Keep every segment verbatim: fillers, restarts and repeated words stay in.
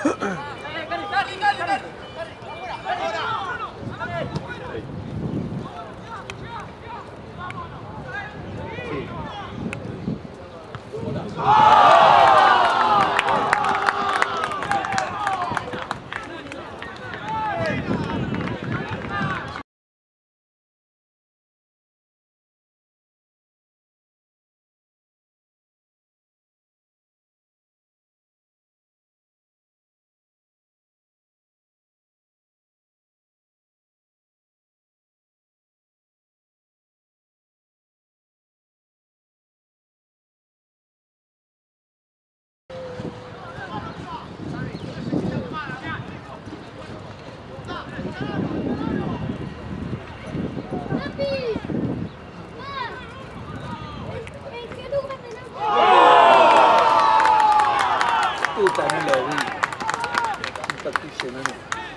También lo vi. Un patillo, ¿no?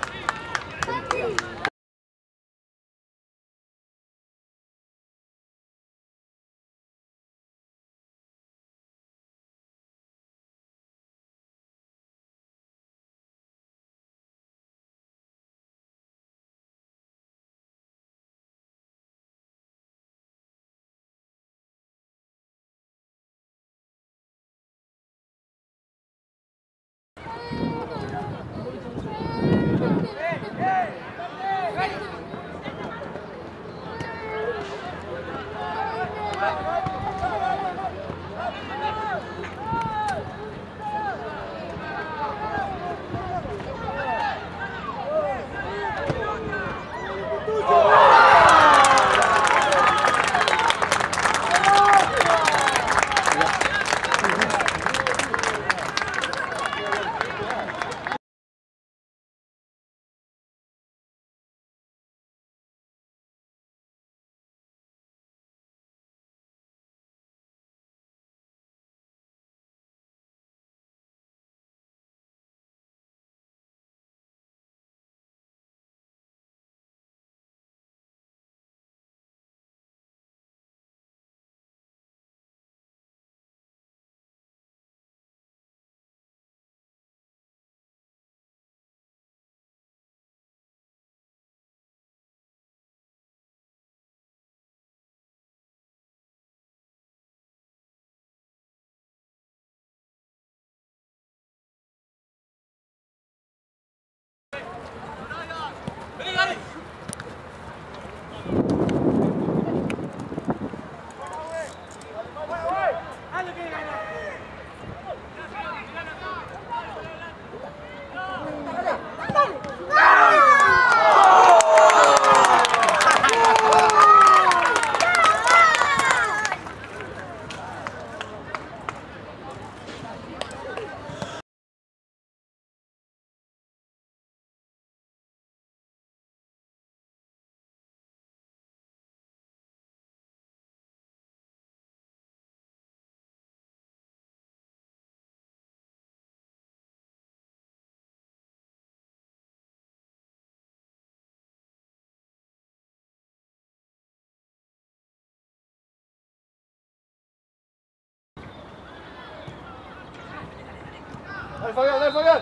¡Dale, Fabián, dale, Fabián!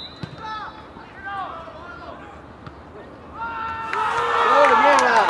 ¡Oh, mierda!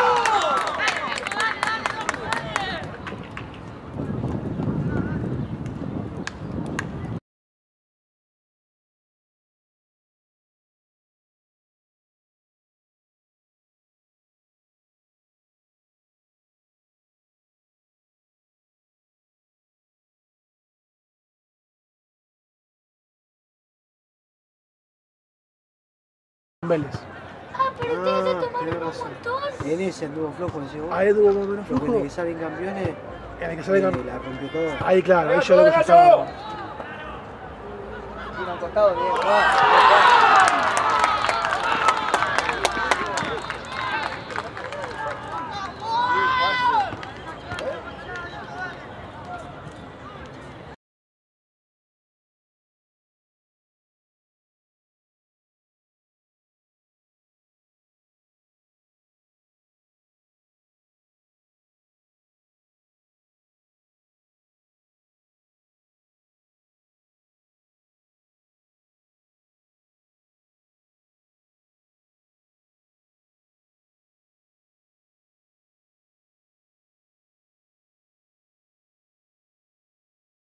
Vélez. Ah, pero Ah, tienes que tomar tenés un razón. montón. En ese anduvo flojo, decís vos. Ahí tuvo más o menos Porque en flojo. el que salen campeones, En el que sale eh, campeón. la rompió todo. Ahí, claro, ahí yo lo que se estaba. Tira un costado, bien.